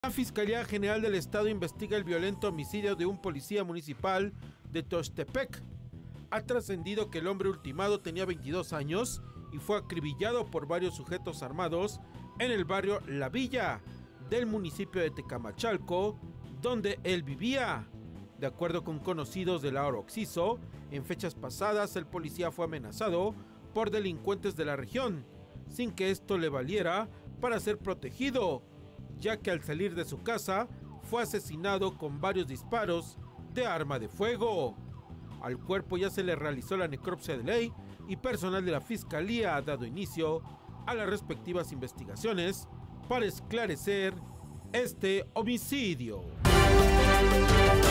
La Fiscalía General del Estado investiga el violento homicidio de un policía municipal de Tuxtepec. Ha trascendido que el hombre ultimado tenía 22 años y fue acribillado por varios sujetos armados en el barrio La Villa del municipio de Tecamachalco, donde él vivía. De acuerdo con conocidos de la hora Oxiso, en fechas pasadas el policía fue amenazado por delincuentes de la región, sin que esto le valiera para ser protegido, ya que al salir de su casa fue asesinado con varios disparos de arma de fuego. Al cuerpo ya se le realizó la necropsia de ley y personal de la Fiscalía ha dado inicio a las respectivas investigaciones para esclarecer este homicidio.